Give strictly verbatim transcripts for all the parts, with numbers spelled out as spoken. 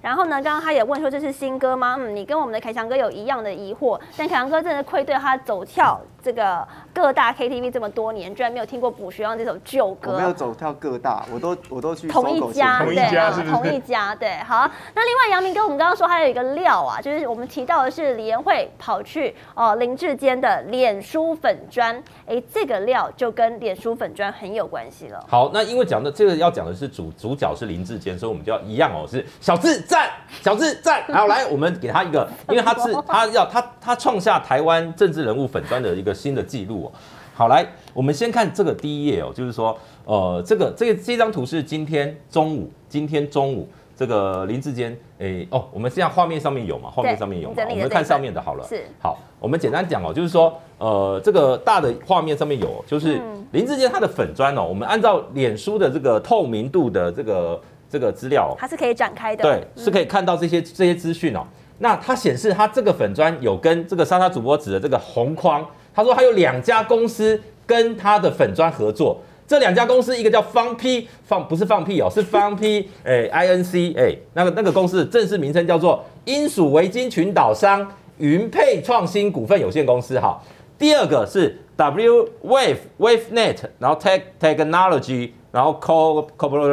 然后呢，刚刚他也问说这是新歌吗？嗯，你跟我们的凯翔哥有一样的疑惑，但凯翔哥真的愧对他走跳这个各大 K T V 这么多年，居然没有听过卜学亮这首旧歌。 我没有走跳各大，我都我都去同一家， 同一家是不是？ 同一家，对。好，那另外杨明哥，我们刚刚说还有一个料啊，就是我们提到的是李延慧跑去哦林志坚的脸书粉专，哎，这个料就跟脸书粉专很有关系了。 好，那因为讲的这个要讲的是主主角是林志坚，所以我们就要一样哦，是小智赞，小智赞。好，来，我们给他一个，因为他是他要他他创下台湾政治人物粉专的一个新的纪录哦。好，来，我们先看这个第一页哦，就是说，呃，这个这个这张图是今天中午，今天中午这个林志坚，诶，哦，我们现在画面上面有嘛？画面上面有嘛？我们看上面的好了。 是。 好，我们简单讲哦，就是说，呃，这个大的画面上面有，就是林志坚他的粉专哦，我们按照脸书的这个透明度的这个这个资料， 它是可以展开的， 对，是可以看到这些这些资讯哦。那它显示它这个粉专有跟这个莎莎主播指的这个红框，他说他有两家公司跟他的粉专合作，这两家公司一个叫放屁放不是放屁哦，是放屁哎 I N C 哎，那个那个公司的正式名称叫做英属维京群岛商云配创新股份有限公司哈。第二个是 W Wave WaveNet， 然后 Tech Technology， 然后 Co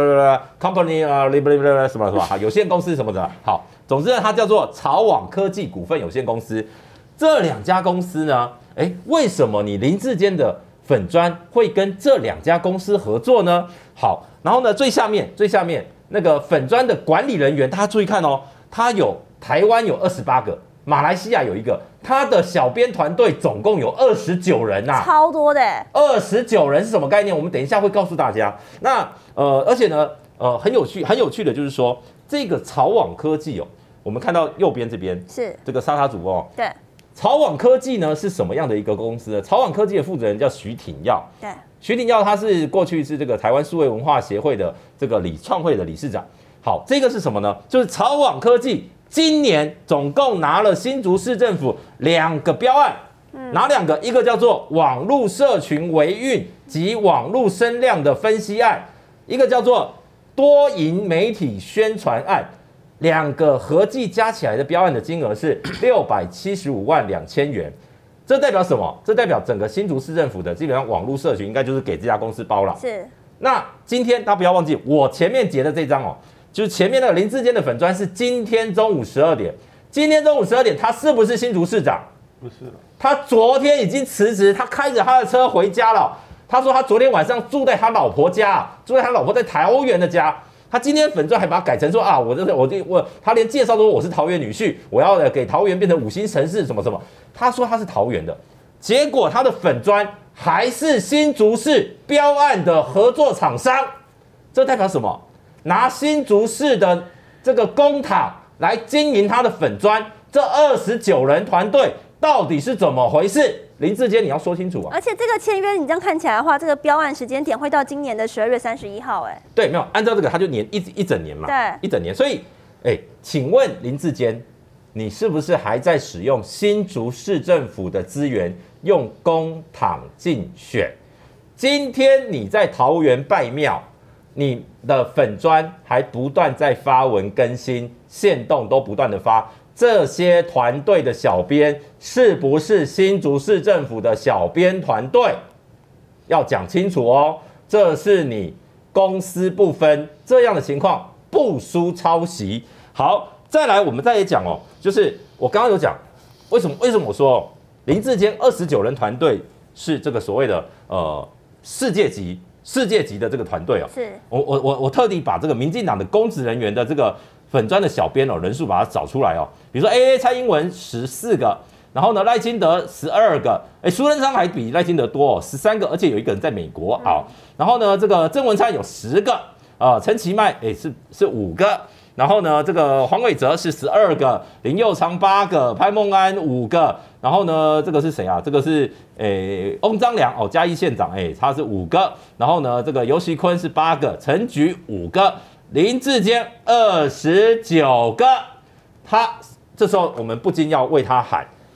Company 啊什么什么有限公司什么的，好。总之呢，它叫做潮网科技股份有限公司。这两家公司呢，哎，为什么你林志坚的粉专会跟这两家公司合作呢？好，然后呢，最下面最下面那个粉专的管理人员，大家注意看哦，他有台湾有二十八个，马来西亚有一个，他的小编团队总共有二十九人呐、啊， 超多的。 二十九人是什么概念？我们等一下会告诉大家。那呃，而且呢，呃，很有趣，很有趣的就是说，这个潮网科技哦。我们看到右边这边是这个莎莎主播， 对， 潮网科技呢是什么样的一个公司呢？潮网科技的负责人叫徐挺耀， 对， 徐挺耀他是过去是这个台湾数位文化协会的这个理创会的理事长。好，这个是什么呢？就是潮网科技今年总共拿了新竹市政府两个标案，嗯、哪两个？一个叫做网络社群维运及网络声量的分析案，一个叫做多赢媒体宣传案。两个合计加起来的标案的金额是六百七十五万两千元，这代表什么？这代表整个新竹市政府的基本上网络社群应该就是给这家公司包了。 是。 那今天大家不要忘记，我前面截的这张哦，就是前面那个林志坚的粉专是今天中午十二点。今天中午十二点，他是不是新竹市长？ 不是了。 他昨天已经辞职，他开着他的车回家了。他说他昨天晚上住在他老婆家，住在他老婆在桃园的家。他今天粉专还把它改成说啊，我这我我他连介绍都说我是桃园女婿，我要给桃园变成五星城市什么什么。他说他是桃园的，结果他的粉专还是新竹市标案的合作厂商，这代表什么？拿新竹市的这个公帑来经营他的粉专，这二十九人团队到底是怎么回事？林志坚，你要说清楚啊！ 而且这个签约，你这样看起来的话，这个标案时间点会到今年的十二月三十一号，哎， 对，没有按照这个，他就年一一整年嘛， 对， 一整年。所以，哎，请问林志坚，你是不是还在使用新竹市政府的资源，用公帑竞选？今天你在桃园拜庙，你的粉专还不断在发文更新，限动都不断的发。这些团队的小编是不是新竹市政府的小编团队？要讲清楚哦，这是你公私不分这样的情况，不输抄袭。好，再来我们再也讲哦，就是我刚刚有讲，为什么为什么我说林志坚二十九人团队是这个所谓的呃世界级世界级的这个团队哦， 是我我我我特地把这个民进党的公职人员的这个粉专的小编哦人数把它找出来哦，比如说 A A 蔡英文十四个，然后呢赖清德十二个，哎苏贞昌还比赖清德多哦十三个，而且有一个人在美国啊、哦，然后呢这个郑文灿有十个啊，陈其迈哎是是五个。然后呢，这个黄伟哲是十二个，林右昌八个，潘孟安五个，然后呢，这个是谁啊？这个是诶翁章良哦，嘉义县长，诶，他是五个。然后呢，这个游锡堃是八个，陈菊五个，林志坚二十九个。他这时候我们不禁要为他喊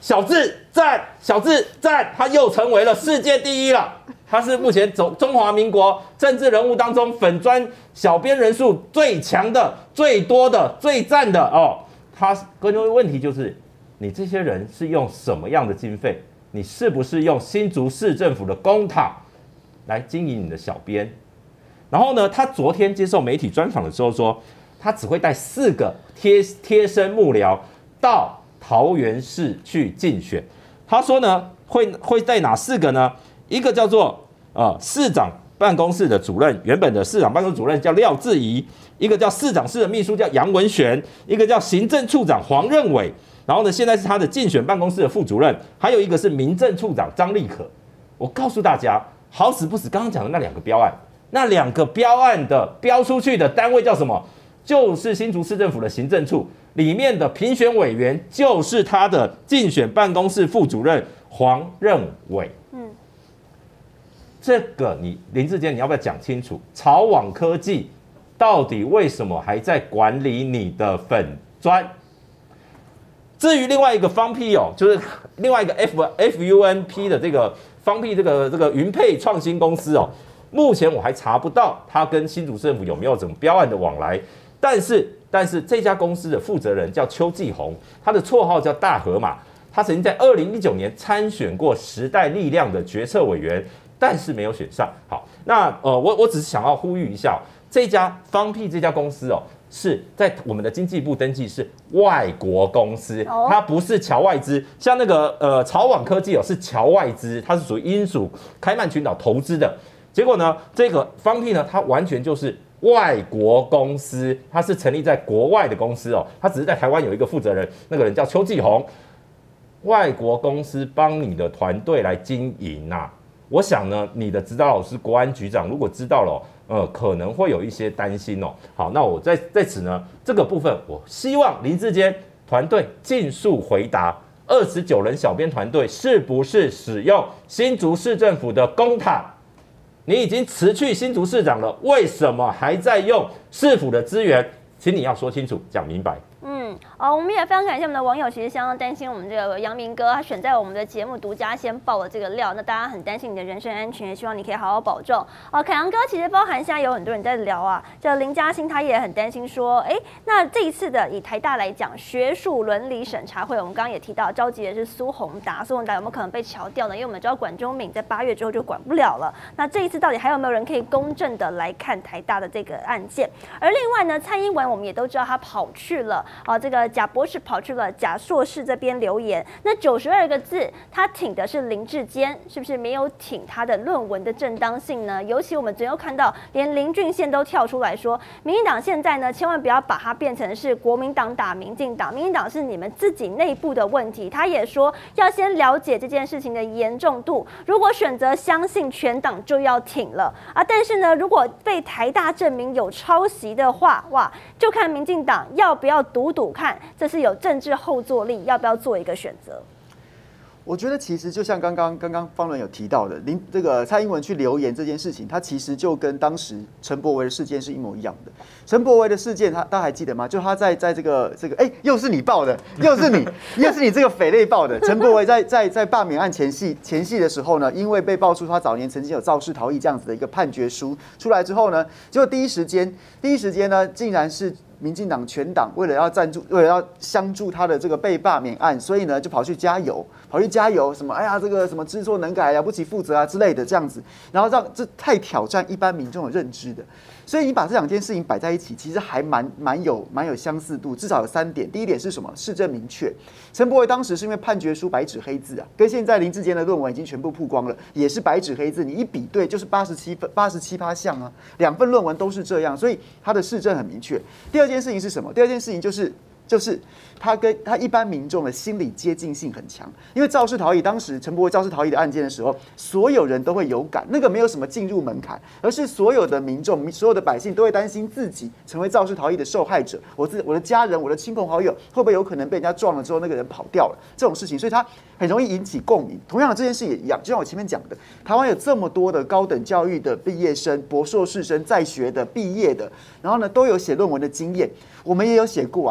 小智赞，小智赞，他又成为了世界第一了。他是目前中中华民国政治人物当中粉专小编人数最强的、最多的、最赞的哦。他关键问题就是，你这些人是用什么样的经费？你是不是用新竹市政府的公帑来经营你的小编？然后呢，他昨天接受媒体专访的时候说，他只会带四个贴贴身幕僚到桃园市去竞选。他说呢，会会带哪四个呢？一个叫做呃市长办公室的主任，原本的市长办公室主任叫廖志怡，一个叫市长室的秘书叫杨文璇，一个叫行政处长黄任伟，然后呢，现在是他的竞选办公室的副主任，还有一个是民政处长张立可。我告诉大家，好死不死，刚刚讲的那两个标案，那两个标案的标出去的单位叫什么？就是新竹市政府的行政处里面的评选委员，就是他的竞选办公室副主任黄任伟。嗯，这个你林智坚，你要不要讲清楚？草网科技到底为什么还在管理你的粉专？至于另外一个方 P 哦，就是另外一个 F F U N P 的这个方 P 这个这个云配创新公司哦，目前我还查不到他跟新竹市政府有没有什么标案的往来。但是，但是这家公司的负责人叫邱继红，他的绰号叫大河马。他曾经在二零一九年参选过时代力量的决策委员，但是没有选上。好，那呃，我我只是想要呼吁一下，这家方 P 这家公司哦，是在我们的经济部登记是外国公司，它不是侨外资。像那个呃草网科技哦，是侨外资，它是属于英属开曼群岛投资的。结果呢，这个方 P 呢，它完全就是外国公司，它是成立在国外的公司哦，它只是在台湾有一个负责人，那个人叫邱继红。外国公司帮你的团队来经营呐、啊，我想呢，你的指导老师国安局长如果知道了，呃，可能会有一些担心哦。好，那我在在此呢，这个部分我希望林智坚团队尽速回答，二十九人小编团队是不是使用新竹市政府的公帑？你已经辞去新竹市长了，为什么还在用市府的资源？请你要说清楚，讲明白。 嗯，哦，我们也非常感谢我们的网友，其实相当担心我们这个阳明哥，他选在我们的节目独家先爆了这个料，那大家很担心你的人身安全，也希望你可以好好保重。哦，凯阳哥，其实包含现在有很多人在聊啊，这林嘉欣他也很担心说，哎，那这一次的以台大来讲，学术伦理审查会，我们刚刚也提到召集的是苏宏达，苏宏达有没有可能被敲掉呢？因为我们知道管中闵在八月之后就管不了了，那这一次到底还有没有人可以公正的来看台大的这个案件？而另外呢，蔡英文我们也都知道他跑去了啊，这个贾博士跑去了贾硕士这边留言，那九十二个字，他挺的是林智坚，是不是没有挺他的论文的正当性呢？尤其我们昨天又看到，连林俊宪都跳出来说，民进党现在呢，千万不要把它变成是国民党打民进党，民进党是你们自己内部的问题。他也说要先了解这件事情的严重度，如果选择相信全党就要挺了啊。但是呢，如果被台大证明有抄袭的话，哇，就看民进党要不要赌赌看。这是有政治后坐力，要不要做一个选择？ 我觉得其实就像刚刚刚刚方伦有提到的，林这个蔡英文去留言这件事情，它其实就跟当时陈柏惟的事件是一模一样的。陈柏惟的事件，他大家还记得吗？就他在在这个这个，哎、欸，又是你报的，又是你，又是你这个匪类报的。陈柏惟在在在罢免案前夕前夕的时候呢，因为被爆出他早年曾经有肇事逃逸这样子的一个判决书出来之后呢，结果第一时间第一时间呢，竟然是民进党全党为了要赞助，为了要相助他的这个被罢免案，所以呢就跑去加油，跑去加油，什么哎呀这个什么知错能改，了不起负责啊之类的这样子，然后让这太挑战一般民众的认知的。所以你把这两件事情摆在一起，其实还蛮蛮有蛮有相似度，至少有三点。第一点是什么？事证明确。陈柏惟当时是因为判决书白纸黑字啊，跟现在林智坚的论文已经全部曝光了，也是白纸黑字，你一比对就是八十七分八十七趴像啊，两份论文都是这样，所以他的事证很明确。第二件事情是什么？第二件事情就是就是他跟他一般民众的心理接近性很强，因为肇事逃逸，当时陈柏惟肇事逃逸的案件的时候，所有人都会有感，那个没有什么进入门槛，而是所有的民众、所有的百姓都会担心自己成为肇事逃逸的受害者，我自我的家人、我的亲朋好友会不会有可能被人家撞了之后那个人跑掉了这种事情，所以他很容易引起共鸣。同样的这件事也一样，就像我前面讲的，台湾有这么多的高等教育的毕业生、博硕士生在学的、毕业的，然后呢都有写论文的经验，我们也有写过啊，虽然不敢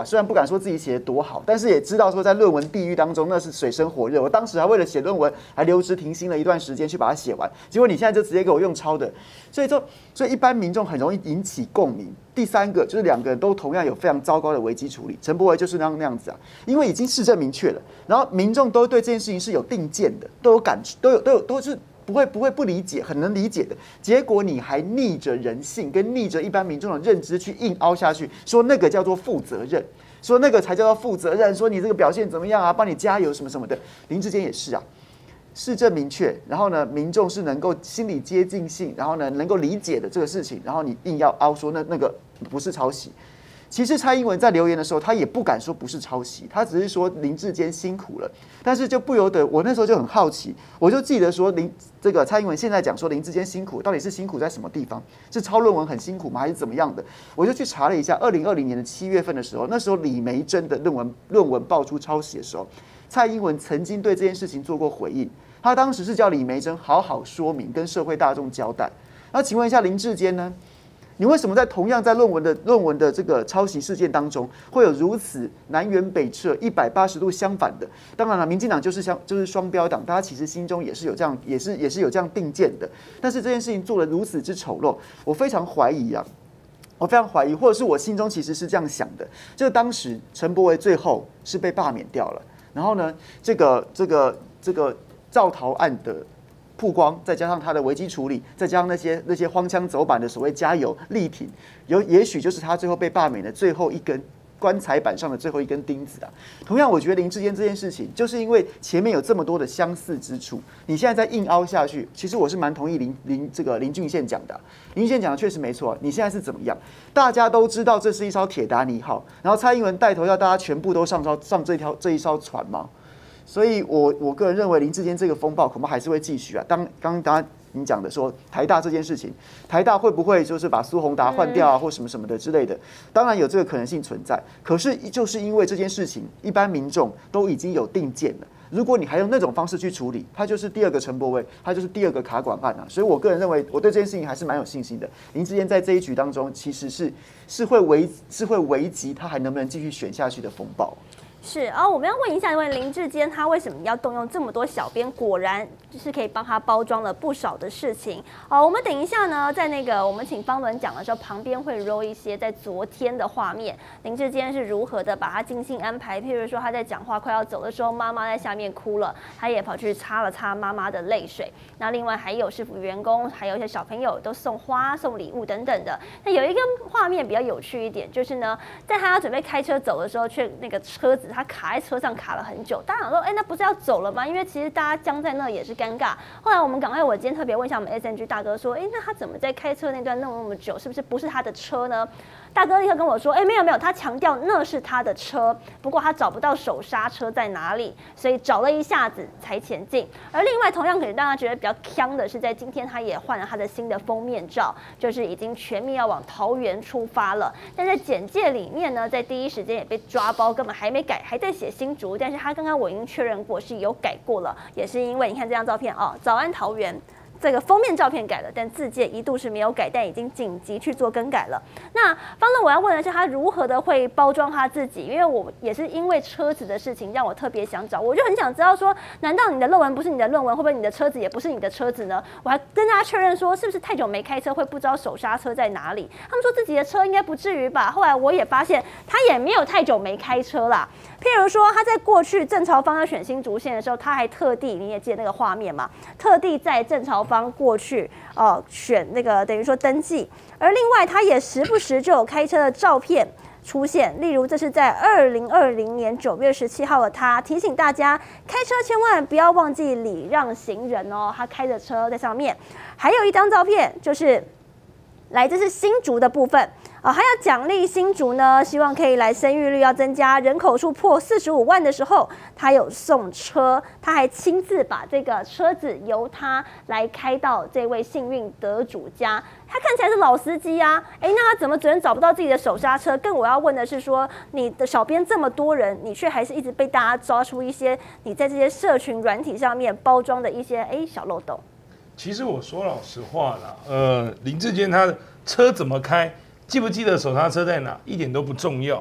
敢说自己写的多好，但是也知道说在论文地狱当中那是水深火热。我当时还为了写论文还留职停薪了一段时间去把它写完，结果你现在就直接给我用抄的，所以说所以一般民众很容易引起共鸣。第三个就是两个人都同样有非常糟糕的危机处理，陈柏惟就是那样那样子啊，因为已经事证明确了，然后民众都对这件事情是有定见的，都有感都有都有都是。不会不会不理解，很能理解的。结果你还逆着人性跟逆着一般民众的认知去硬凹下去，说那个叫做负责任，说那个才叫做负责任，说你这个表现怎么样啊，帮你加油什么什么的。林智坚也是啊，事证明确，然后呢，民众是能够心理接近性，然后呢能够理解的这个事情，然后你硬要凹说那那个不是抄袭。其实蔡英文在留言的时候，他也不敢说不是抄袭，他只是说林智坚辛苦了。但是就不由得，我那时候就很好奇，我就记得说林这个蔡英文现在讲说林智坚辛苦，到底是辛苦在什么地方？是抄论文很辛苦吗？还是怎么样的？我就去查了一下，二零二零年的七月份的时候，那时候李眉蓁的论文论文爆出抄袭的时候，蔡英文曾经对这件事情做过回应，他当时是叫李眉蓁好好说明，跟社会大众交代。那请问一下林智坚呢？你为什么在同样在论文的论文的这个抄袭事件当中，会有如此南辕北辙、一百八十度相反的？当然了，民进党就是相就是双标党，大家其实心中也是有这样，也是也是有这样定见的。但是这件事情做得如此之丑陋，我非常怀疑啊，我非常怀疑，或者是我心中其实是这样想的，就是当时陈柏惟最后是被罢免掉了，然后呢，这个这个这个造逃案的曝光，再加上他的危机处理，再加上那些那些荒腔走板的所谓加油力挺，有也许就是他最后被罢免的最后一根棺材板上的最后一根钉子啊。同样，我觉得林智坚这件事情，就是因为前面有这么多的相似之处，你现在再硬凹下去，其实我是蛮同意林林这个林俊宪讲的、啊，林俊宪讲的确实没错、啊。你现在是怎么样？大家都知道这是一艘铁达尼号，然后蔡英文带头要大家全部都上艘上这条这一艘船吗？所以我，我我个人认为林智坚这个风暴恐怕还是会继续啊。当刚刚你讲的说台大这件事情，台大会不会就是把苏宏达换掉啊，或什么什么的之类的？当然有这个可能性存在。可是就是因为这件事情，一般民众都已经有定见了。如果你还用那种方式去处理，它就是第二个陈柏惟，它就是第二个卡管案啊。所以我个人认为，我对这件事情还是蛮有信心的。林智坚在这一局当中，其实是是会危是会危及他还能不能继续选下去的风暴。 是啊、哦，我们要问一下，因为林智坚他为什么要动用这么多小编？果然就是可以帮他包装了不少的事情。好，我们等一下呢，在那个我们请方伦讲的时候，旁边会 roll 一些在昨天的画面，林智坚是如何的把他精心安排。譬如说他在讲话快要走的时候，妈妈在下面哭了，他也跑去擦了擦妈妈的泪水。那另外还有市府员工，还有一些小朋友都送花、送礼物等等的。那有一个画面比较有趣一点，就是呢，在他要准备开车走的时候，却那个车子。他卡在车上卡了很久，大家想说，哎、欸，那不是要走了吗？因为其实大家僵在那也是尴尬。后来我们赶快，我今天特别问一下我们 S N G 大哥说，哎、欸，那他怎么在开车那段弄那么久？是不是不是他的车呢？大哥立刻跟我说，哎、欸，没有没有，他强调那是他的车，不过他找不到手刹车在哪里，所以找了一下子才前进。而另外同样可能大家觉得比较呛的是，在今天他也换了他的新的封面照，就是已经全面要往桃园出发了。但在简介里面呢，在第一时间也被抓包，根本还没改，还在写新竹，但是他刚刚我已经确认过是有改过了，也是因为你看这张照片哦，早安桃园。这个封面照片改了，但字界一度是没有改，但已经紧急去做更改了。那方乐，我要问的是他如何的会包装他自己？因为我也是因为车子的事情让我特别想找，我就很想知道说，难道你的论文不是你的论文，会不会你的车子也不是你的车子呢？我还跟大家确认说，是不是太久没开车会不知道手刹车在哪里？他们说自己的车应该不至于吧？后来我也发现他也没有太久没开车啦。譬如说他在过去郑朝方要选新竹县的时候，他还特地，你也记得那个画面嘛？特地在郑朝方过去呃选那个等于说登记，而另外他也时不时就有开车的照片出现，例如这是在二零二零年九月十七号的他提醒大家开车千万不要忘记礼让行人哦，他开着车在上面。还有一张照片就是来自是新竹的部分。啊，还要奖励新竹呢，希望可以来生育率要增加，人口数破四十五万的时候，他有送车，他还亲自把这个车子由他来开到这位幸运得主家。他看起来是老司机啊，哎，那他怎么只能找不到自己的手刹车？更我要问的是说，你的小编这么多人，你却还是一直被大家抓出一些你在这些社群软体上面包装的一些哎小漏洞。 其实我说老实话啦，呃，林智坚他的车怎么开？记不记得手刹车在哪？一点都不重要，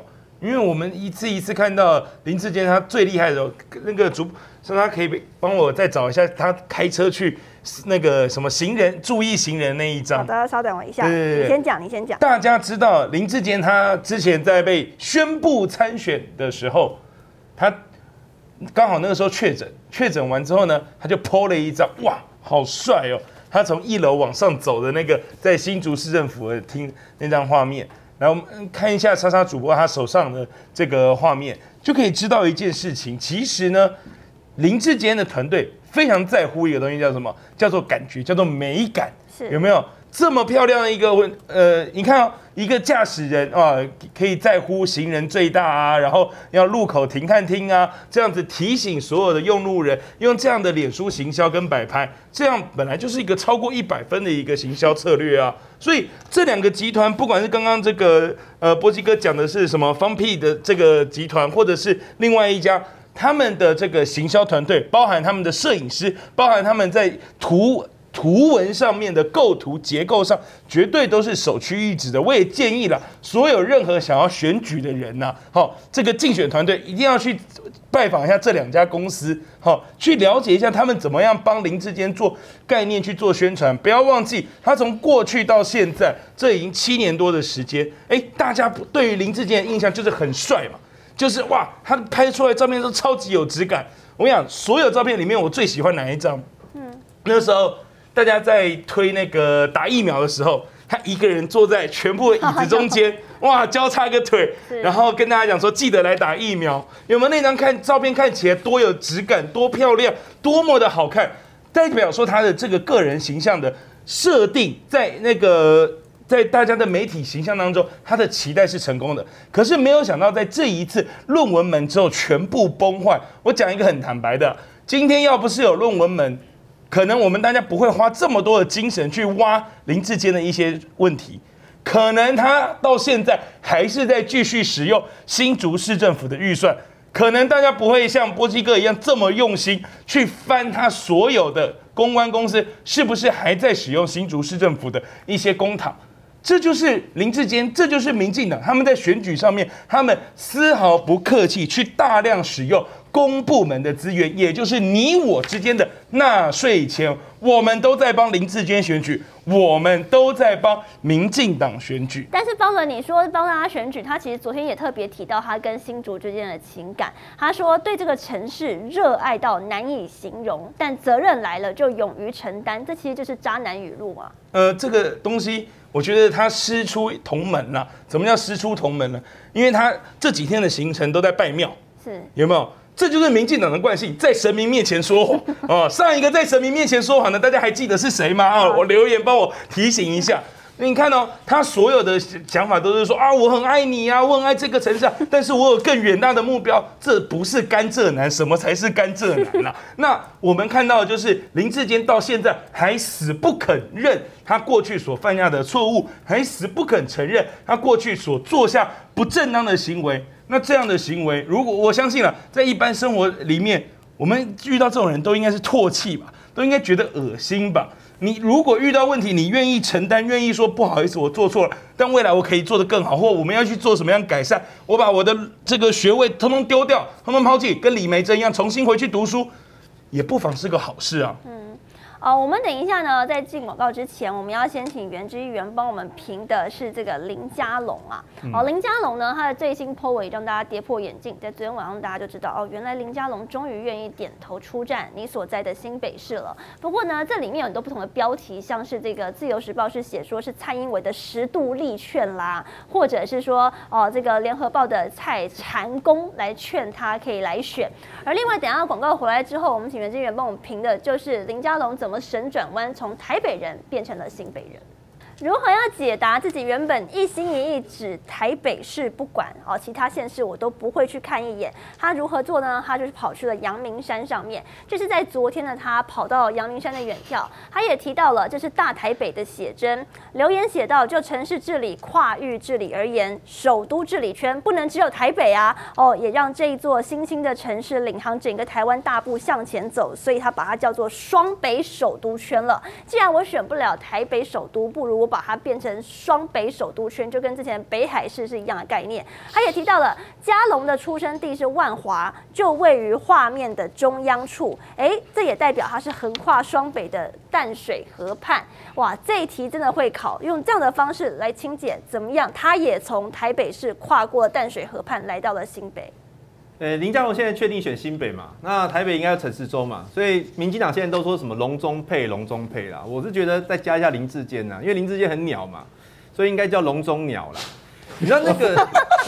因为我们一次一次看到林智坚他最厉害的时候，那个主说他可以帮我再找一下他开车去那个什么行人注意行人那一张。 好的，稍等我一下， 对对对你先讲，你先讲。 大家知道林智坚他之前在被宣布参选的时候，他刚好那个时候确诊，确诊完之后呢，他就 po 了一张，哇，好帅哦！他从一楼往上走的那个在新竹市政府的厅那张画面，然后我们看一下莎莎主播他手上的这个画面，就可以知道一件事情。其实呢，林智坚的团队非常在乎一个东西，叫什么？叫做感觉，叫做美感， 是有没有？这么漂亮的一个呃，你看、哦、一个驾驶人啊，可以在乎行人最大啊，然后要路口停看厅啊，这样子提醒所有的用路人，用这样的脸书行销跟摆拍，这样本来就是一个超过一百分的一个行销策略啊。所以这两个集团，不管是刚刚这个呃波基哥讲的是什么方屁的这个集团，或者是另外一家。他们的这个行销团队，包含他们的摄影师，包含他们在图图文上面的构图结构上，绝对都是首屈一指的。我也建议了，所有任何想要选举的人呐、啊，好，这个竞选团队一定要去拜访一下这两家公司，好，去了解一下他们怎么样帮林智坚做概念去做宣传。不要忘记，他从过去到现在，这已经七年多的时间，哎，大家对于林智坚的印象就是很帅嘛。就是哇，他拍出来的照片都超级有质感。我跟你讲，所有照片里面，我最喜欢哪一张？嗯，那时候大家在推那个打疫苗的时候，他一个人坐在全部的椅子中间，哇，交叉一个腿，然后跟大家讲说，记得来打疫苗。有没有那张看照片看起来多有质感、多漂亮、多么的好看？代表说他的这个个人形象的设定，在那个。在大家的媒体形象当中，他的期待是成功的，可是没有想到在这一次论文门之后全部崩坏。我讲一个很坦白的，今天要不是有论文门，可能我们大家不会花这么多的精神去挖林智坚的一些问题，可能他到现在还是在继续使用新竹市政府的预算，可能大家不会像波基哥一样这么用心去翻他所有的公关公司是不是还在使用新竹市政府的一些公帑。这就是林智坚，这就是民进党，他们在选举上面，他们丝毫不客气，去大量使用公部门的资源，也就是你我之间的纳税钱，我们都在帮林智坚选举，我们都在帮民进党选举。 但是方伦，你说帮他选举，他其实昨天也特别提到他跟新竹之间的情感，他说对这个城市热爱到难以形容，但责任来了就勇于承担，这其实就是渣男语录嘛。 呃，这个东西。我觉得他师出同门啦。怎么叫师出同门呢？因为他这几天的行程都在拜庙，是有没有？这就是民进党的惯性，在神明面前说谎哦。上一个在神明面前说谎的，大家还记得是谁吗？啊，我留言帮我提醒一下。你看哦，他所有的想法都是说啊，我很爱你啊，我很爱这个城市啊，但是我有更远大的目标。这不是甘蔗男，什么才是甘蔗男啊？那我们看到的就是林智坚到现在还死不肯认他过去所犯下的错误，还死不肯承认他过去所做下不正当的行为。那这样的行为，如果我相信了，在一般生活里面，我们遇到这种人都应该是唾弃吧，都应该觉得恶心吧。你如果遇到问题，你愿意承担，愿意说不好意思，我做错了，但未来我可以做得更好，或我们要去做什么样改善？我把我的这个学位通通丢掉，通通抛弃，跟李梅珍一样，重新回去读书，也不妨是个好事啊。嗯。 哦，我们等一下呢，在进广告之前，我们要先请原之议员帮我们评的是这个林佳龙啊。哦，林佳龙呢，他的最新 po 文让大家跌破眼镜，在昨天晚上大家就知道，哦，原来林佳龙终于愿意点头出战你所在的新北市了。不过呢，这里面有很多不同的标题，像是这个自由时报是写说是蔡英文的十度力劝啦，或者是说哦，这个联合报的蔡禅公来劝他可以来选。而另外，等一下广告回来之后，我们请原之议员帮我们评的就是林佳龙怎么神转弯，从台北人变成了新北人。如何要解答自己原本一心一意只台北市不管哦，其他县市我都不会去看一眼？他如何做呢？他就是跑去了阳明山上面，这是在昨天的他跑到阳明山的远眺，他也提到了这是大台北的写真。留言写到，就城市治理、跨域治理而言，首都治理圈不能只有台北啊！哦，也让这一座新兴的城市领航整个台湾大步向前走，所以他把它叫做双北首都圈了。既然我选不了台北首都，不如我把把它变成双北首都圈，就跟之前北海市是一样的概念。他也提到了嘉龙的出生地是万华，就位于画面的中央处，哎，这也代表它是横跨双北的淡水河畔。哇，这一题真的会考，用这样的方式来清解怎么样？他也从台北市跨过淡水河畔来到了新北。 呃，林佳龙现在确定选新北嘛？那台北应该有陈时中嘛？所以民进党现在都说什么龙中配、龙中配啦。我是觉得再加一下林智坚呐，因为林智坚很鸟嘛，所以应该叫龙中鸟啦。你知道那个，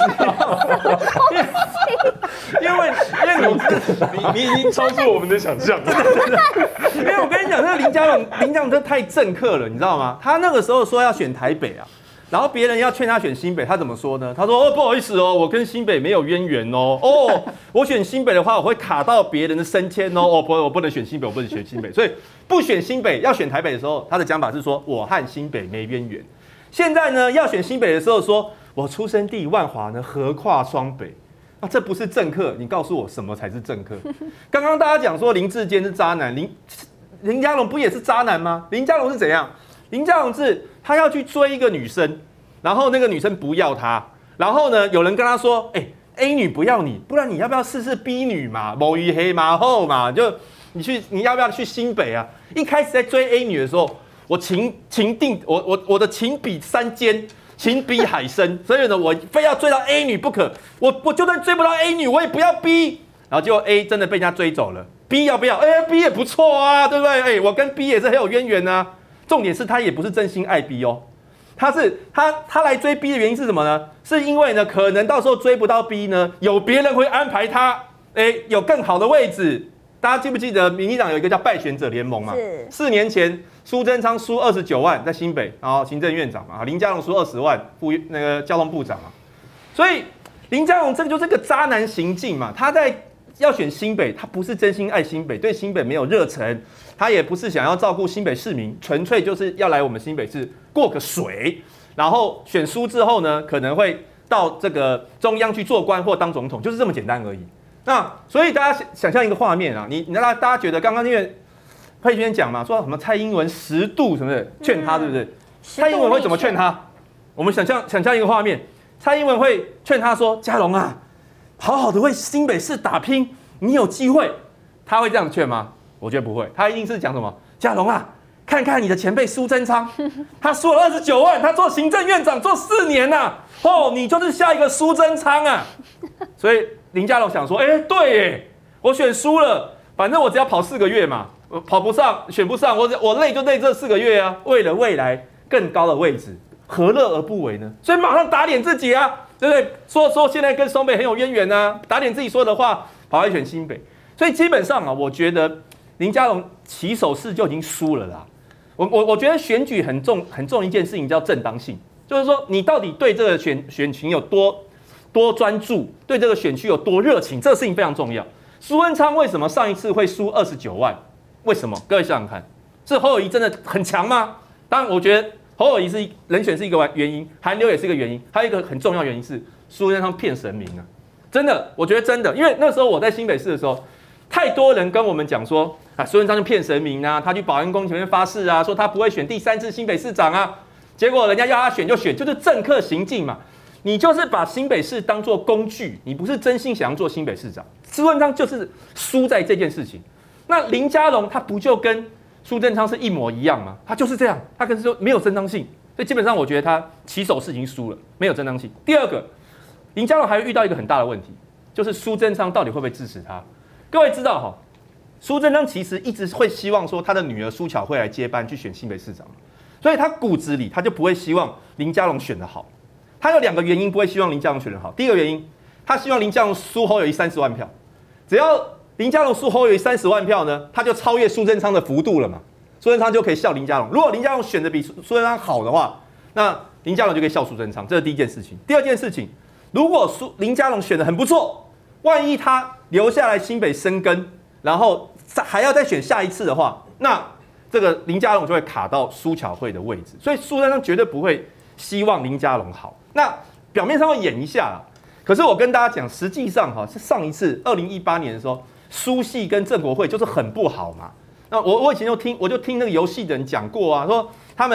因为因为你你你已经超出我们的想象了。 因为我跟你讲，那个林佳龙林佳龙真的太政客了，你知道吗？他那个时候说要选台北啊。然后别人要劝他选新北，他怎么说呢？他说：“哦，不好意思哦，我跟新北没有渊源哦。哦，我选新北的话，我会卡到别人的升迁哦。哦，不，我不能选新北，我不能选新北。所以不选新北，要选台北的时候，他的讲法是说我和新北没渊源。现在呢，要选新北的时候说，我出生地万华呢，横跨双北。啊，这不是政客，你告诉我什么才是政客？刚刚大家讲说林智坚是渣男，林林佳龙不也是渣男吗？林佳龙是怎样？林佳龙是。”他要去追一个女生，然后那个女生不要他，然后呢，有人跟他说：“哎、欸、，A 女不要你，不然你要不要试试 B 女嘛？某鱼黑马后嘛，就你去，你要不要去新北啊？”一开始在追 A 女的时候，我情情定，我我我的情比山尖，情比海深，所以呢，我非要追到 A 女不可。我我就算追不到 A 女，我也不要 B。然后结果 A 真的被人家追走了 ，B 要不要？哎、欸、，B 也不错啊，对不对？哎、欸，我跟 B 也是很有渊源啊。重点是他也不是真心爱 B 哦，他是他他来追 B 的原因是什么呢？是因为呢，可能到时候追不到 B 呢，有别人会安排他，哎，有更好的位置。大家记不记得民进党有一个叫败选者联盟嘛？是四年前苏贞昌输二十九万在新北，然后行政院长嘛，林佳龙输二十万，副那个交通部长嘛。所以林佳龙这个就是个渣男行径嘛，他在要选新北，他不是真心爱新北，对新北没有热忱。他也不是想要照顾新北市民，纯粹就是要来我们新北市过个水，然后选输之后呢，可能会到这个中央去做官或当总统，就是这么简单而已。那所以大家想象一个画面啊，你你让大家觉得刚刚因为佩娟讲嘛，说什么蔡英文十度什么的劝他，对不对？蔡英文会怎么劝他？我们想象想象一个画面，蔡英文会劝他说：“佳龙啊，好好的为新北市打拼，你有机会。”他会这样劝吗？我觉得不会，他一定是讲什么？佳龙啊，看看你的前辈苏贞昌，他输了二十九万，他做行政院长做四年呐、啊，哦，你就是下一个苏贞昌啊。所以林佳龙想说，哎、欸，对耶，我选输了，反正我只要跑四个月嘛，我跑不上，选不上，我我累就累这四个月啊，为了未来更高的位置，何乐而不为呢？所以马上打脸自己啊，对不对？说说现在跟双北很有渊源啊，打脸自己说的话，跑来选新北。所以基本上啊，我觉得。林佳龙起手式就已经输了啦。我我我觉得选举很重很重一件事情叫正当性，就是说你到底对这个选选情有多多专注，对这个选区有多热情，这个事情非常重要。苏贞昌为什么上一次会输二十九万？为什么？各位想想看，是侯友宜真的很强吗？当然，我觉得侯友宜是人选是一个原因，韩流也是一个原因，还有一个很重要原因是苏贞昌骗神明啊！真的，我觉得真的，因为那时候我在新北市的时候。太多人跟我们讲说啊，苏贞昌就骗神明啊，他去保安宫前面发誓啊，说他不会选第三次新北市长啊，结果人家要他选就选，就是政客行径嘛。你就是把新北市当作工具，你不是真心想要做新北市长。苏贞昌就是输在这件事情。那林佳龙他不就跟苏贞昌是一模一样吗？他就是这样，他可是说没有正当性，所以基本上我觉得他起手是已经输了，没有正当性。第二个，林佳龙还会遇到一个很大的问题，就是苏贞昌到底会不会支持他？各位知道哈，苏贞昌其实一直会希望说他的女儿苏巧慧来接班去选新北市长，所以他骨子里他就不会希望林佳龙选得好。他有两个原因不会希望林佳龙选得好。第一个原因，他希望林佳龙输侯友宜三十万票，只要林佳龙输侯友宜三十万票呢，他就超越苏贞昌的幅度了嘛，苏贞昌就可以笑林佳龙。如果林佳龙选得比苏贞昌好的话，那林佳龙就可以笑苏贞昌，这是第一件事情。第二件事情，如果苏林佳龙选得很不错。万一他留下来新北生根，然后还要再选下一次的话，那这个林佳龙就会卡到苏巧慧的位置，所以苏贞昌绝对不会希望林佳龙好。那表面上会演一下啦，可是我跟大家讲，实际上哈是上一次二零一八年的时候，苏系跟郑国会就是很不好嘛。那我我以前就听我就听那个游戏的人讲过啊，说他们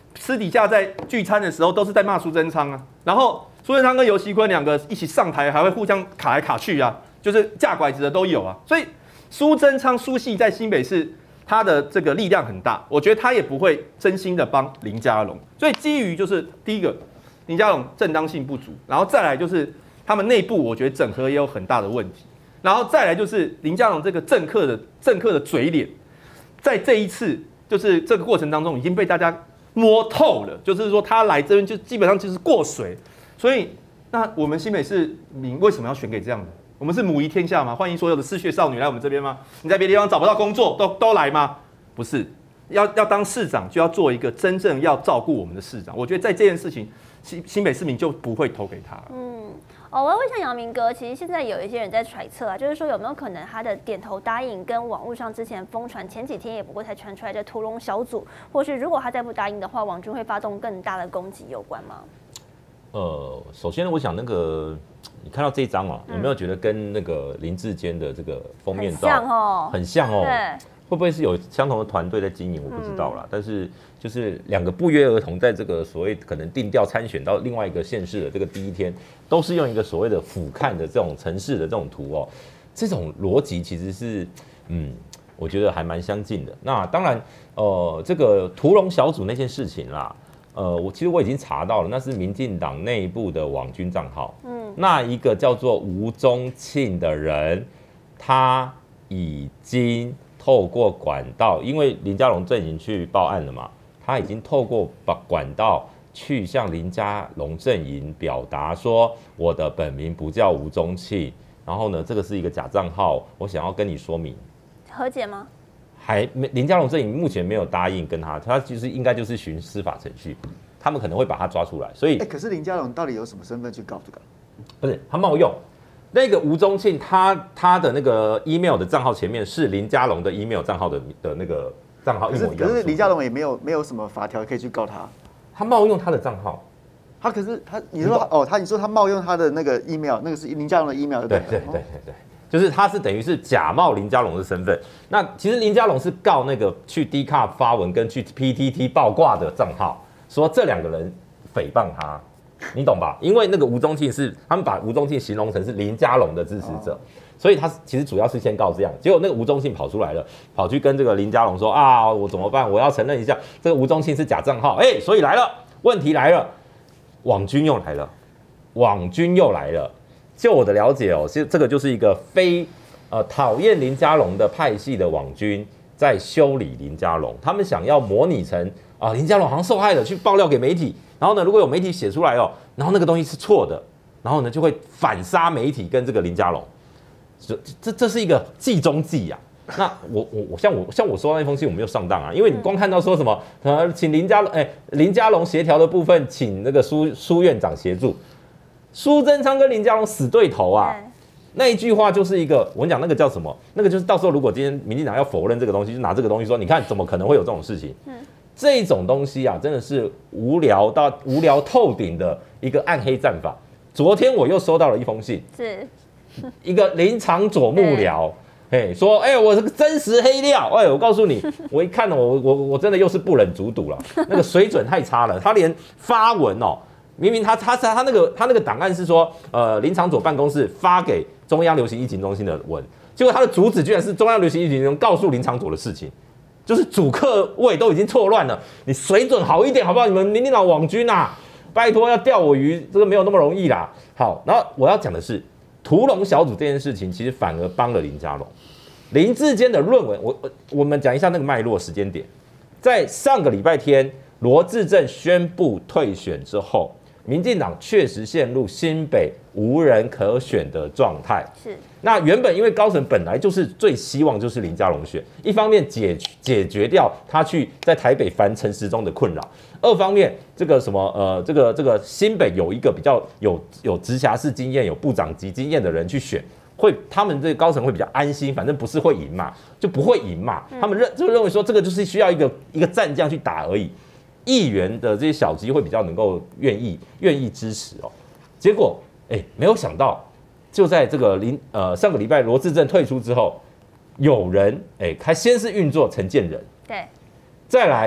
私底下在聚餐的时候都是在骂苏贞昌啊，然后苏贞昌跟游锡堃两个一起上台，还会互相卡来卡去啊，就是架拐子的都有啊。所以苏贞昌苏系在新北市他的这个力量很大，我觉得他也不会真心的帮林佳龙。所以基于就是第一个林佳龙正当性不足，然后再来就是他们内部我觉得整合也有很大的问题，然后再来就是林佳龙这个政客的政客的嘴脸，在这一次就是这个过程当中已经被大家摸透了，就是说他来这边就基本上就是过水，所以那我们新北市民为什么要选给这样的？我们是母仪天下吗？欢迎所有的嗜血少女来我们这边吗？你在别的地方找不到工作都都来吗？不是，要要当市长就要做一个真正要照顾我们的市长。我觉得在这件事情，新新北市民就不会投给他。 嗯。哦，我要问一下阳明哥，其实现在有一些人在揣测啊，就是说有没有可能他的点头答应跟网络上之前疯传，前几天也不过才传出来的屠龙小组，或是如果他再不答应的话，网军会发动更大的攻击有关吗？ 呃，首先呢，我想那个你看到这一张哦，有没有觉得跟那个林志坚的这个封面照很像哦？ 很像哦。 对。 会不会是有相同的团队在经营？我不知道啦。嗯、但是就是两个不约而同，在这个所谓可能定调参选到另外一个县市的这个第一天，都是用一个所谓的俯瞰的这种城市的这种图哦，这种逻辑其实是嗯，我觉得还蛮相近的。那当然，呃，这个屠龙小组那件事情啦，呃，我其实我已经查到了，那是民进党内部的网军账号。嗯，那一个叫做吴宗庆的人，他已经透过管道，因为林佳龙阵营去报案了嘛，他已经透过把管道去向林佳龙阵营表达说，我的本名不叫吴宗庆，然后呢，这个是一个假账号，我想要跟你说明。 和解吗？ 还没，林佳龙阵营目前没有答应跟他，他就是应该就是循司法程序，他们可能会把他抓出来，所以。 哎、欸，可是林佳龙到底有什么身份去告这个？ 不是他冒用。那个吴宗庆他他的那个 email 的账号前面是林佳龙的 email 账号的的那个账号一模一样。 可是林佳龙也没有没有什么法条可以去告他， 他冒用他的账号， 他可是他你说哦他你说他冒用他的那个 email， 那个是林佳龙的 email 对对对对对对，就是他是等于是假冒林佳龙的身份。那其实林佳龙是告那个去 D 卡发文跟去 P T T 爆挂的账号，说这两个人诽谤他。你懂吧？因为那个吴宗庆是他们把吴宗庆形容成是林佳龙的支持者，哦、所以他其实主要是先告这样。结果那个吴宗庆跑出来了，跑去跟这个林佳龙说啊，我怎么办？我要承认一下，这个吴宗庆是假账号。哎、欸，所以来了，问题来了，网军又来了，网军又来了。就我的了解哦，其实这个就是一个非呃讨厌林佳龙的派系的网军在修理林佳龙，他们想要模拟成啊林佳龙好像受害了，去爆料给媒体。然后呢，如果有媒体写出来哦，然后那个东西是错的，然后呢就会反杀媒体跟这个林佳龙，这这这是一个计中计呀、啊。那我我我像我像我收到那封信，我没有上当啊，因为你光看到说什么呃，请林佳龙哎林佳龙协调的部分，请那个苏苏院长协助，苏贞昌跟林佳龙死对头啊。那一句话就是一个，我跟你讲那个叫什么？那个就是到时候如果今天民进党要否认这个东西，就拿这个东西说，你看怎么可能会有这种事情？嗯。这种东西啊，真的是无聊到无聊透顶的一个暗黑战法。昨天我又收到了一封信，是一个林长佐幕僚，哎，说，哎、欸，我是个真实黑料，哎、欸，我告诉你，我一看我我我真的又是不忍卒睹了，那个水准太差了，他连发文哦，明明他他他他那个他那个档案是说，呃，林长佐办公室发给中央流行疫情中心的文，结果他的主旨居然是中央流行疫情中心告诉林长佐的事情。就是主客位都已经错乱了，你水准好一点好不好？你们民进党网军啊，拜托要钓我鱼，这个没有那么容易啦。好，然后我要讲的是，屠龙小组这件事情，其实反而帮了林佳龙。林志坚的论文，我我们讲一下那个脉络时间点，在上个礼拜天，罗致政宣布退选之后，民进党确实陷入新北无人可选的状态。是。那原本因为高层本来就是最希望就是林佳龙选，一方面解解决掉他去在台北烦陈时中的困扰，二方面这个什么呃这个这个新北有一个比较有有直辖市经验、有部长级经验的人去选，会他们这个高层会比较安心，反正不是会赢嘛，就不会赢嘛，他们认就认为说这个就是需要一个一个战将去打而已，议员的这些小鸡会比较能够愿意愿意支持哦，结果哎、欸、没有想到。就在这个林呃上个礼拜罗致政退出之后，有人哎，他先是运作陈建仁， 对， 再来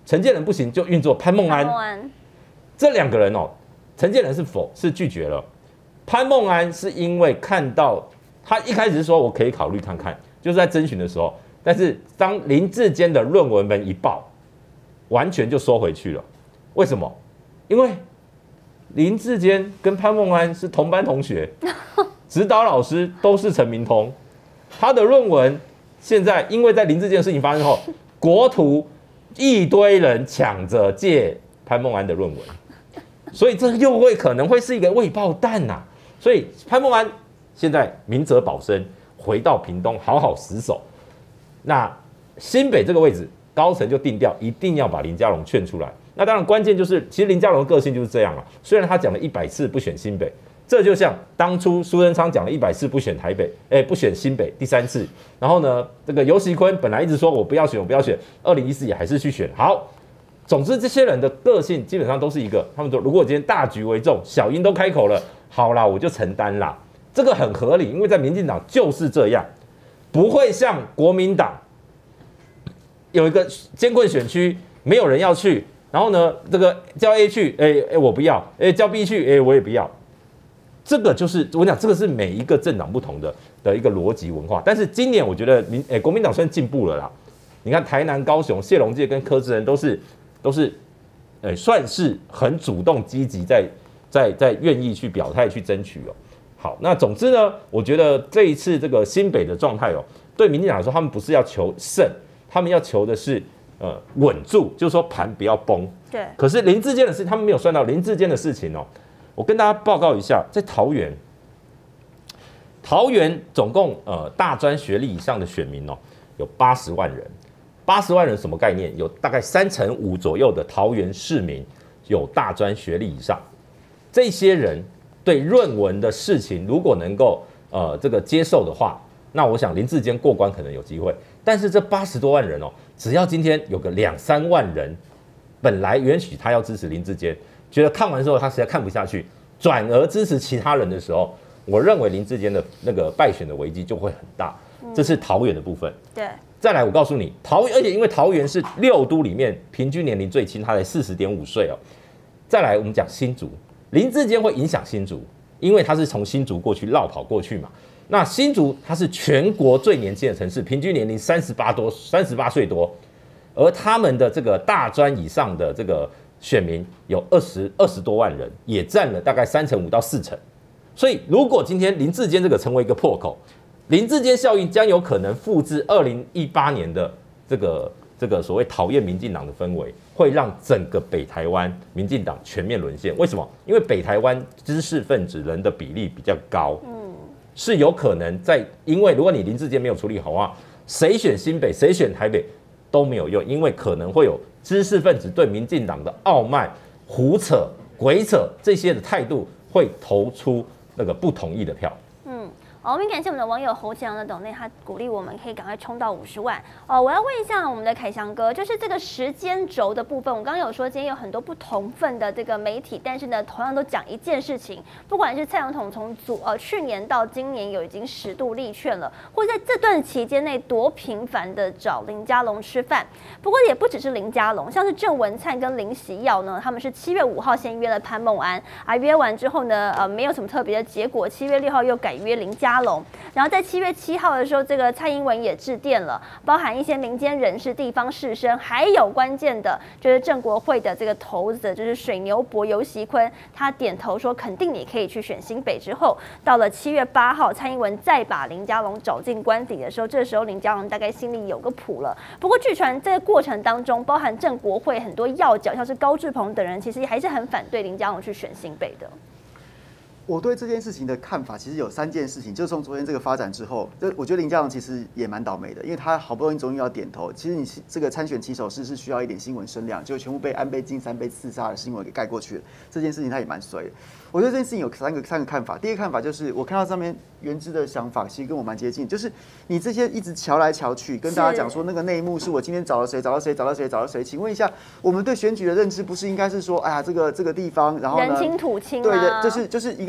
陈建仁不行就运作潘孟安。 潘孟安这两个人哦，陈建仁是否是拒绝了？潘孟安是因为看到他一开始是说我可以考虑看看，就是在征询的时候，但是当林智坚的论文门一爆，完全就收回去了。为什么？因为林智坚跟潘孟安是同班同学，指导老师都是陈明通，他的论文现在因为在林智坚的事情发生后，国图一堆人抢着借潘孟安的论文，所以这又会可能会是一个未爆弹呐、啊。所以潘孟安现在明哲保身，回到屏东好好死守。那新北这个位置，高层就定调，一定要把林佳龙劝出来。那当然关键就是，其实林佳龙的个性就是这样啊。虽然他讲了一百次不选新北，这就像当初苏贞昌讲了一百次不选台北，哎、欸，不选新北，第三次，然后呢，这个游锡堃本来一直说我不要选，我不要选，二零一四也还是去选。好，总之这些人的个性基本上都是一个，他们说如果今天大局为重，小英都开口了，好啦，我就承担啦，这个很合理，因为在民进党就是这样，不会像国民党有一个艰困选区，没有人要去。然后呢，这个叫 A 去，哎、欸、哎、欸、我不要，哎、欸、叫 B 去，哎、欸、我也不要，这个就是我讲，这个是每一个政党不同的的一个逻辑文化。但是今年我觉得民哎、欸、国民党算进步了啦，你看台南、高雄、谢龙介跟柯志恩都是都是，哎、欸、算是很主动积极在在在愿意去表态去争取哦。好，那总之呢，我觉得这一次这个新北的状态哦，对民进党来说，他们不是要求胜，他们要求的是。呃，稳住，就是说盘不要崩。 对。 可是林智坚的事，他们没有算到林智坚的事情哦。我跟大家报告一下，在桃园，桃园总共呃大专学历以上的选民哦有八十万人，八十万人什么概念？有大概三成五左右的桃园市民有大专学历以上，这些人对论文的事情如果能够呃这个接受的话，那我想林智坚过关可能有机会。但是这八十多万人哦。只要今天有个两三万人，本来允许他要支持林智坚，觉得看完之后他实在看不下去，转而支持其他人的时候，我认为林智坚的那个败选的危机就会很大。这是桃园的部分。 对。 再来，我告诉你，桃园，而且因为桃园是六都里面平均年龄最轻，他才四十点五岁哦。再来，我们讲新竹，林智坚会影响新竹，因为他是从新竹过去绕跑过去嘛。那新竹它是全国最年轻的城市，平均年龄三十八多，三十八岁多，而他们的这个大专以上的这个选民有二十二十多万人，也占了大概三成五到四成。所以，如果今天林智坚这个成为一个破口，林智坚效应将有可能复制二零一八年的这个这个所谓讨厌民进党的氛围，会让整个北台湾民进党全面沦陷。为什么？因为北台湾知识分子人的比例比较高。嗯。是有可能在，因为如果你林智坚没有处理好啊，谁选新北，谁选台北都没有用，因为可能会有知识分子对民进党的傲慢、胡扯、鬼扯这些的态度，会投出那个不同意的票。嗯。 好，我们感谢我们的网友侯强的抖内，他鼓励我们可以赶快冲到五十万哦。我要问一下我们的凯翔哥，就是这个时间轴的部分，我刚刚有说今天有很多不同份的这个媒体，但是呢，同样都讲一件事情，不管是蔡总统从昨呃去年到今年有已经十度力劝了，或者在这段期间内多频繁的找林佳龙吃饭。不过也不只是林佳龙，像是郑文灿跟林喜耀呢，他们是七月五号先约了潘孟安，啊约完之后呢，呃没有什么特别的结果，七月六号又改约林佳龙。然后在七月七号的时候，这个蔡英文也致电了，包含一些民间人士、地方士绅，还有关键的就是郑国会的这个头子，就是水牛伯游锡堃，他点头说肯定你可以去选新北。之后，到了七月八号，蔡英文再把林佳龙找进官邸的时候，这时候林佳龙大概心里有个谱了。不过据传这个过程当中，包含郑国会很多要角，像是高志鹏等人，其实还是很反对林佳龙去选新北的。 我对这件事情的看法，其实有三件事情。就是从昨天这个发展之后，这我觉得林佳龙其实也蛮倒霉的，因为他好不容易终于要点头。其实你这个参选起手式是需要一点新闻声量，就全部被安倍晋三被刺杀的新闻给盖过去了。这件事情他也蛮衰的。我觉得这件事情有三个三个看法。第一个看法就是我看到上面原之的想法，其实跟我蛮接近，就是你这些一直瞧来瞧去，跟大家讲说那个内幕是我今天找了谁，找到谁，找到谁，找到谁。请问一下，我们对选举的认知不是应该是说，哎呀，这个这个地方，然后呢， 人亲土亲、啊， 对的，就是就是一个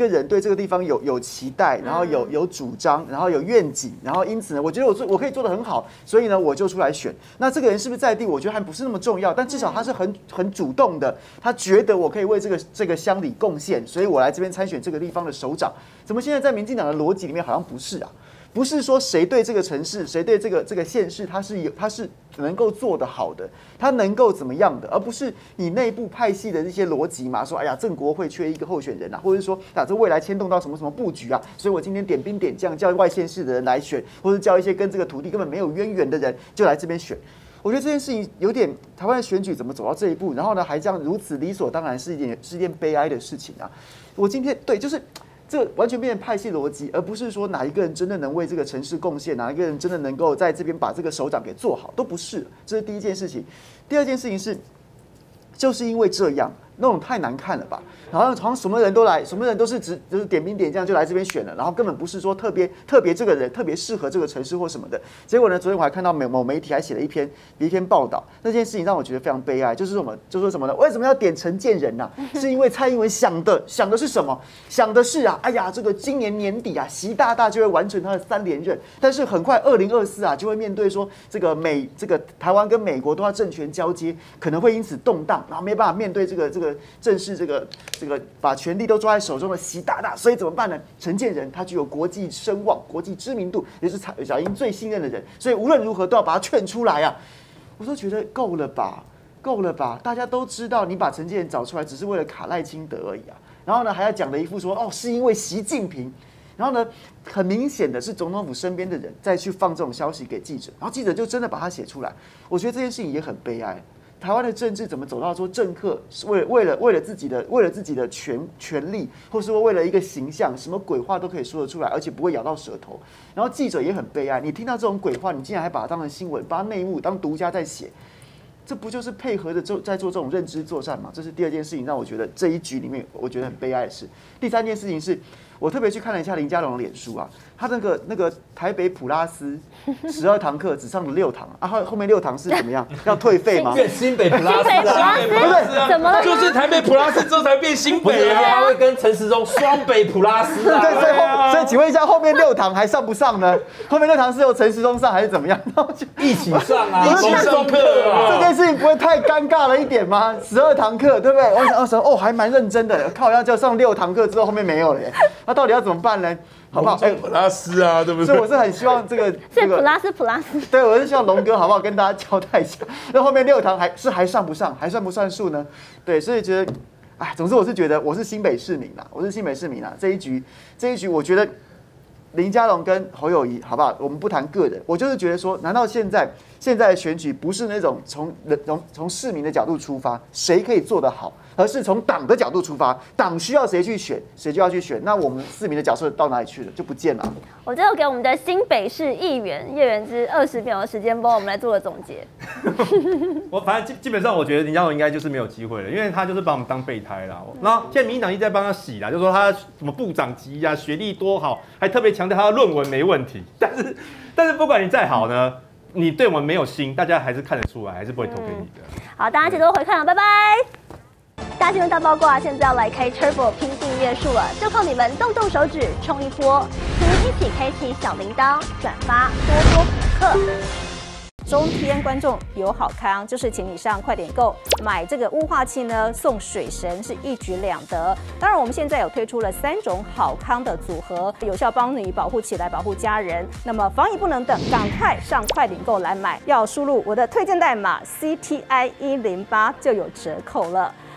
人对这个地方有有期待，然后有有主张，然后有愿景，然后因此呢，我觉得我做我可以做得很好，所以呢，我就出来选。那这个人是不是在地，我觉得还不是那么重要，但至少他是很很主动的，他觉得我可以为这个这个乡里贡献，所以我来这边参选这个地方的首长。怎么现在在民进党的逻辑里面好像不是啊？不是说谁对这个城市，谁对这个这个县市，他是有他是能够做得好的，他能够怎么样的，而不是你内部派系的这些逻辑嘛，说哎呀郑国会缺一个候选人啊，或者是说啊这未来牵动到什么什么布局啊，所以我今天点兵点将叫外县市的人来选，或者叫一些跟这个土地根本没有渊源的人就来这边选。我觉得这件事情有点台湾的选举怎么走到这一步，然后呢还这样如此理所当然，是一件是一件悲哀的事情啊。我今天对就是。这完全变成派系逻辑，而不是说哪一个人真的能为这个城市贡献，哪一个人真的能够在这边把这个首长给做好，都不是。这是第一件事情。第二件事情是，就是因为这样，那种太难看了吧？然后好像什么人都来，什么人都是只就是点兵点将就来这边选了，然后根本不是说特别特别这个人特别适合这个城市或什么的。结果呢，昨天我还看到某某媒体还写了一篇一篇报道，那件事情让我觉得非常悲哀，就是什么，就说什么呢？为什么要点陈建仁呐、啊？是因为蔡英文想的想的是什么？想的是啊，哎呀，这个今年年底啊，习大大就会完成他的三连任，但是很快二零二四啊就会面对说这个美这个台湾跟美国都要政权交接，可能会因此动荡，然后没办法面对这个这个正式这个这个把权力都抓在手中的习大大，所以怎么办呢？陈建仁他具有国际声望、国际知名度，也是小英最信任的人，所以无论如何都要把他劝出来啊！我都觉得够了吧，够了吧！大家都知道你把陈建仁找出来只是为了卡赖清德而已啊，然后呢还要讲的一副说哦是因为习近平。然后呢，很明显的是总统府身边的人再去放这种消息给记者，然后记者就真的把它写出来。我觉得这件事情也很悲哀。台湾的政治怎么走到说政客是为了为了为了自己的为了自己的权权利，或是说为了一个形象，什么鬼话都可以说得出来，而且不会咬到舌头。然后记者也很悲哀，你听到这种鬼话，你竟然还把它当成新闻，把它内幕当独家在写，这不就是配合的做在做这种认知作战吗？这是第二件事情，让我觉得这一局里面我觉得很悲哀的事。第三件事情是。我特别去看了一下林佳龙的脸书啊，他那个那个台北普拉斯十二堂课只上了六堂啊，后后面六堂是怎么样？要退费吗？ 变新北普拉斯啊，新北普拉斯啊， 怎么了？ 就是台北普拉斯之后才变新北啊， 他会跟陈时中双北普拉斯啊。 对，所以后所以请问一下，后面六堂还上不上呢？后面六堂是由陈时中上还是怎么样？然后就一起上啊， 一起上课啊， 这件事情不会太尴尬了一点吗？十二堂课，对不对？我想，我想，哦，还蛮认真的。靠，要叫上六堂课之后，后面没有了耶。那到底要怎么办呢？好不好？ 哎，普拉斯啊，对不对？ 所以我是很希望这个， 是普拉斯普拉斯。 对，我是希望龙哥好不好跟大家交代一下，那后面六堂还是还上不上，还算不算数呢？对，所以觉得，哎，总之我是觉得我是新北市民啦，我是新北市民啦。这一局，这一局，我觉得林佳龙跟侯友宜，好不好？我们不谈个人，我就是觉得说，难道现在现在的选举不是那种从从从市民的角度出发，谁可以做得好？而是从党的角度出发，党需要谁去选，谁就要去选。那我们市民的角色到哪里去了？就不见了。 我最后给我们的新北市议员叶元之二十秒的时间，帮我们来做个总结。 我反正基基本上，我觉得林佳龙应该就是没有机会了，因为他就是把我们当备胎啦。然后现在民进党一直在帮他洗啦，就说他什么部长级啊，学历多好，还特别强调他的论文没问题。但是，但是不管你再好呢，你对我们没有心，大家还是看得出来，还是不会投给你的。 嗯、好，大家记得回看了，拜拜。大新闻大八卦，现在要来开 Turbo 拼订阅数了，就靠你们动动手指冲一波，请您一起开启小铃铛，转发多多补课。 中天观众有好康，就是请你上快点购买这个雾化器呢，送水神是一举两得。当然，我们现在有推出了三种好康的组合，有效帮你保护起来，保护家人。那么防疫不能等，赶快上快点购来买，要输入我的推荐代码 C T I 一零八就有折扣了。